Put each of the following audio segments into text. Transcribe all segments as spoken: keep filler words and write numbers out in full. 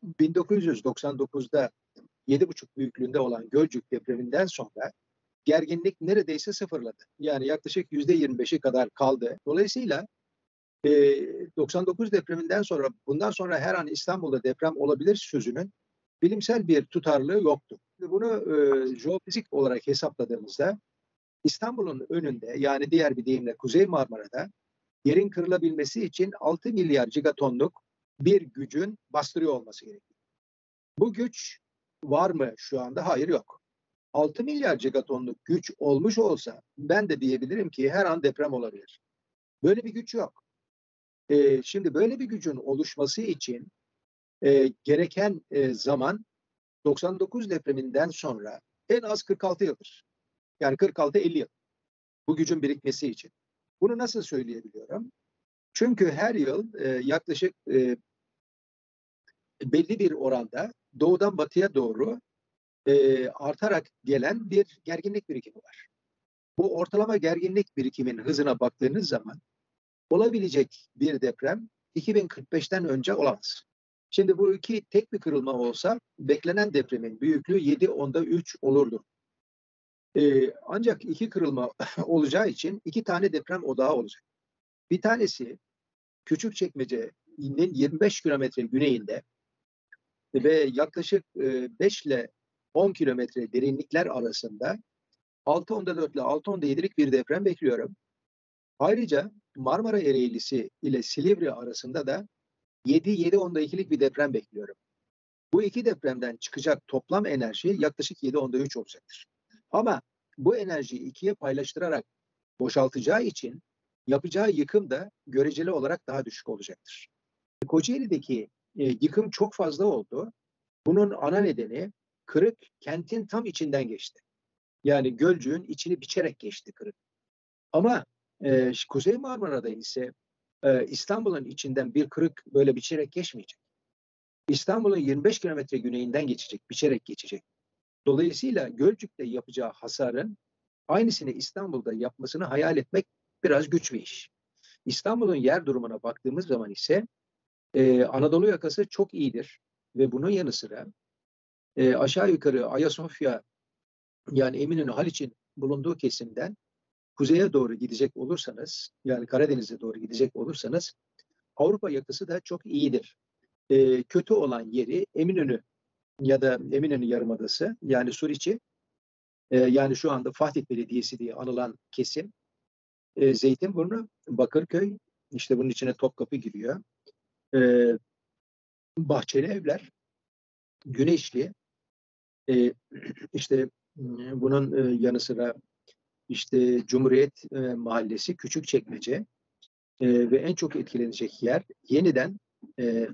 bin dokuz yüz doksan dokuzda yedi buçuk büyüklüğünde olan Gölcük depreminden sonra gerginlik neredeyse sıfırladı. Yani yaklaşık yüzde yirmi beşi kadar kaldı. Dolayısıyla e, doksan dokuz depreminden sonra bundan sonra her an İstanbul'da deprem olabilir sözünün bilimsel bir tutarlılığı yoktu. Bunu e, jeofizik olarak hesapladığımızda İstanbul'un önünde, yani diğer bir deyimle Kuzey Marmara'da yerin kırılabilmesi için altı milyar gigatonluk bir gücün bastırıyor olması gerekiyor. Bu güç var mı şu anda? Hayır, yok. altı milyar gigatonluk güç olmuş olsa ben de diyebilirim ki her an deprem olabilir. Böyle bir güç yok. Ee, şimdi böyle bir gücün oluşması için e, gereken e, zaman doksan dokuz depreminden sonra en az kırk altı yıldır. Yani kırk altı elli yıl bu gücün birikmesi için. Bunu nasıl söyleyebiliyorum? Çünkü her yıl e, yaklaşık e, belli bir oranda doğudan batıya doğru e, artarak gelen bir gerginlik birikimi var. Bu ortalama gerginlik birikimin hızına baktığınız zaman olabilecek bir deprem iki bin kırk beşten önce olamaz. Şimdi bu iki tek bir kırılma olsa beklenen depremin büyüklüğü yedi onda üç olurdu. Ee, ancak iki kırılma olacağı için iki tane deprem odağı olacak. Bir tanesi Küçükçekmece'nin yirmi beş kilometre güneyinde ve yaklaşık e, beş ile on kilometre derinlikler arasında altı onda dört ile altı onda yedilik bir deprem bekliyorum. Ayrıca Marmara Ereğlisi ile Silivri arasında da yedi yedi onda ikilik bir deprem bekliyorum. Bu iki depremden çıkacak toplam enerji yaklaşık yedi onda üç olacaktır. Ama bu enerjiyi ikiye paylaştırarak boşaltacağı için yapacağı yıkım da göreceli olarak daha düşük olacaktır. Kocaeli'deki e, yıkım çok fazla oldu. Bunun ana nedeni kırık kentin tam içinden geçti. Yani Gölcük'ün içini biçerek geçti kırık. Ama e, Kuzey Marmara'da ise e, İstanbul'un içinden bir kırık böyle biçerek geçmeyecek. İstanbul'un yirmi beş kilometre güneyinden geçecek, biçerek geçecek. Dolayısıyla Gölcük'te yapacağı hasarın aynısını İstanbul'da yapmasını hayal etmek biraz güç bir iş. İstanbul'un yer durumuna baktığımız zaman ise e, Anadolu yakası çok iyidir ve bunun yanı sıra e, aşağı yukarı Ayasofya, yani Eminönü Haliç'in bulunduğu kesimden kuzeye doğru gidecek olursanız, yani Karadeniz'e doğru gidecek olursanız Avrupa yakası da çok iyidir. E, kötü olan yeri Eminönü ya da Eminönü Yarımadası, yani Suriçi, e, yani şu anda Fatih Belediyesi diye anılan kesim, e, Zeytinburnu, Bakırköy, işte bunun içine Topkapı giriyor. E, Bahçeli Evler, Güneşli, e, işte e, bunun e, yanı sıra işte Cumhuriyet e, Mahallesi, Küçükçekmece e, ve en çok etkilenecek yer yeniden e,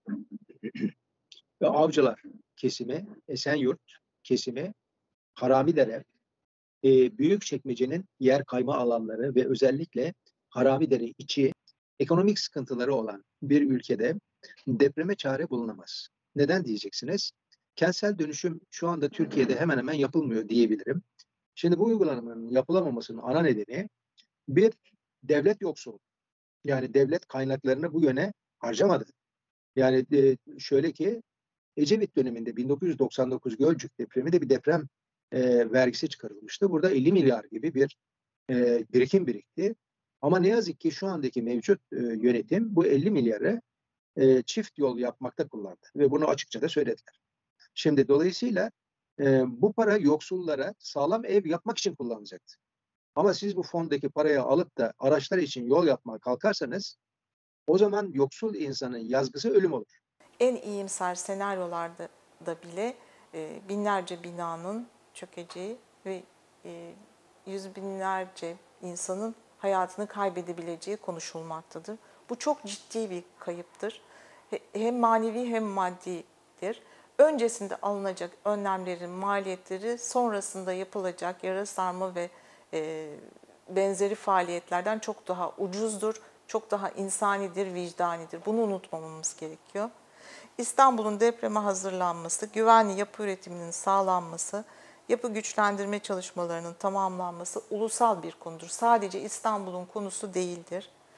Avcılar kesimi, Esenyurt kesimi, Haramidere, e, Büyükçekmece'nin yer kayma alanları ve özellikle Haramidere içi ekonomik sıkıntıları olan bir ülkede depreme çare bulunamaz. Neden diyeceksiniz? Kentsel dönüşüm şu anda Türkiye'de hemen hemen yapılmıyor diyebilirim. Şimdi bu uygulamanın yapılamamasının ana nedeni bir, devlet yoksul. Yani devlet kaynaklarını bu yöne harcamadı. Yani e, şöyle ki Ecevit döneminde bin dokuz yüz doksan dokuz Gölcük depremi de bir deprem e, vergisi çıkarılmıştı. Burada elli milyar gibi bir e, birikim birikti. Ama ne yazık ki şu andaki mevcut e, yönetim bu elli milyarı e, çift yol yapmakta kullandı. Ve bunu açıkça da söylediler. Şimdi dolayısıyla e, bu para yoksullara sağlam ev yapmak için kullanılacaktı. Ama siz bu fondaki parayı alıp da araçlar için yol yapmaya kalkarsanız o zaman yoksul insanın yazgısı ölüm olur. En iyimser senaryolarda da bile e, binlerce binanın çökeceği ve e, yüz binlerce insanın hayatını kaybedebileceği konuşulmaktadır. Bu çok ciddi bir kayıptır. Hem manevi hem maddidir. Öncesinde alınacak önlemlerin maliyetleri sonrasında yapılacak yara sarma ve e, benzeri faaliyetlerden çok daha ucuzdur, çok daha insanidir, vicdanidir. Bunu unutmamamız gerekiyor. İstanbul'un depreme hazırlanması, güvenli yapı üretiminin sağlanması, yapı güçlendirme çalışmalarının tamamlanması ulusal bir konudur. Sadece İstanbul'un konusu değildir.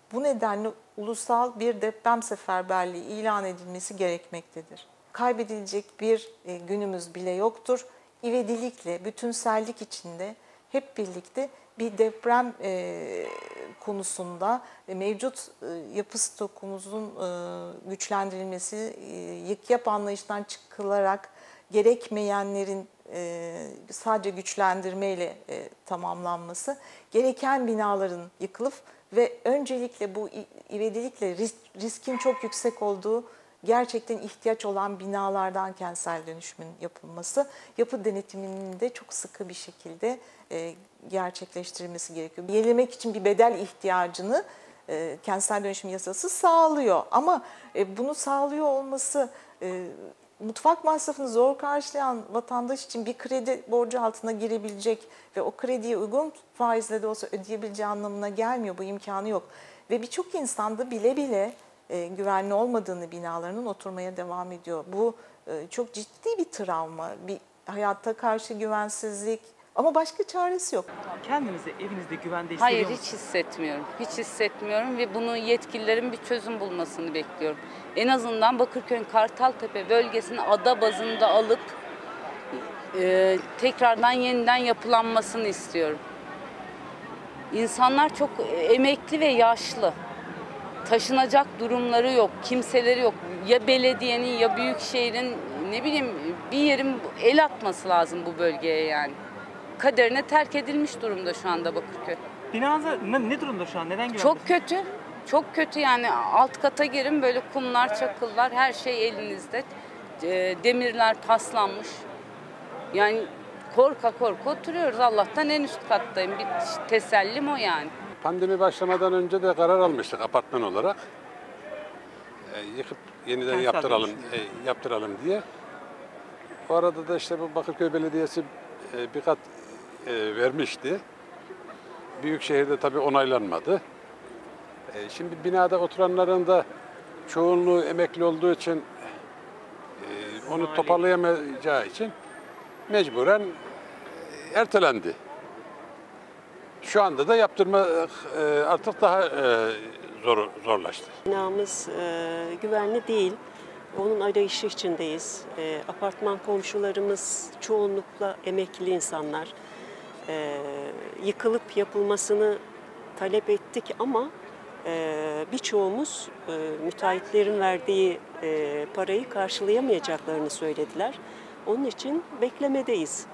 Bu nedenle ulusal bir deprem seferberliği ilan edilmesi gerekmektedir. Kaybedilecek bir e, günümüz bile yoktur. İvedilikle, bütünsellik içinde hep birlikte bir deprem e, konusunda e, mevcut e, yapı stokumuzun e, güçlendirilmesi, e, yık yap anlayıştan çıkılarak gerekmeyenlerin e, sadece güçlendirmeyle e, tamamlanması, gereken binaların yıkılıp ve öncelikle bu ivedilikle risk, riskin çok yüksek olduğu gerçekten ihtiyaç olan binalardan kentsel dönüşümün yapılması, yapı denetiminin de çok sıkı bir şekilde e, gerçekleştirilmesi gerekiyor. Yenilemek için bir bedel ihtiyacını e, kentsel dönüşüm yasası sağlıyor. Ama e, bunu sağlıyor olması e, mutfak masrafını zor karşılayan vatandaş için bir kredi borcu altına girebilecek ve o krediyi uygun faizle de olsa ödeyebileceği anlamına gelmiyor. Bu imkanı yok. Ve birçok insan da bile bile e, güvenli olmadığını binalarının oturmaya devam ediyor. Bu e, çok ciddi bir travma, bir hayatta karşı güvensizlik ama başka çaresi yok. Kendinizi evinizde güvende hissediyor Hayır, musunuz? hiç hissetmiyorum. Hiç hissetmiyorum ve bunu yetkililerin bir çözüm bulmasını bekliyorum. En azından Bakırköy'ün Kartaltepe bölgesini ada bazında alıp e, tekrardan yeniden yapılanmasını istiyorum. İnsanlar çok emekli ve yaşlı. Taşınacak durumları yok, kimseleri yok. Ya belediyenin ya büyükşehirin ne bileyim bir yerin el atması lazım bu bölgeye yani. Kaderine terk edilmiş durumda şu anda Bakırköy. Binanızda ne, ne durumda şu an? Neden güvendesiniz? Çok kötü. Çok kötü yani alt kata girin böyle kumlar, çakıllar her şey elinizde. E, demirler paslanmış. Yani korka korka oturuyoruz. Allah'tan en üst kattayım. Bir tesellim o yani. Pandemi başlamadan önce de karar almıştık apartman olarak. E, yıkıp yeniden Kentsel yaptıralım dönüşüm. e, yaptıralım diye. O arada da işte bu Bakırköy Belediyesi e, bir kat e, vermişti. Büyükşehir'de tabii onaylanmadı. E, şimdi binada oturanların da çoğunluğu emekli olduğu için e, onu Mali. toparlayamayacağı için mecburen ertelendi. Şu anda da yaptırma e, artık daha e, zor zorlaştı. Binamız e, güvenli değil. Onun arayışı içindeyiz. E, apartman komşularımız çoğunlukla emekli insanlar. E, yıkılıp yapılmasını talep ettik ama e, birçoğumuz e, müteahhitlerin verdiği e, parayı karşılayamayacaklarını söylediler. Onun için beklemedeyiz.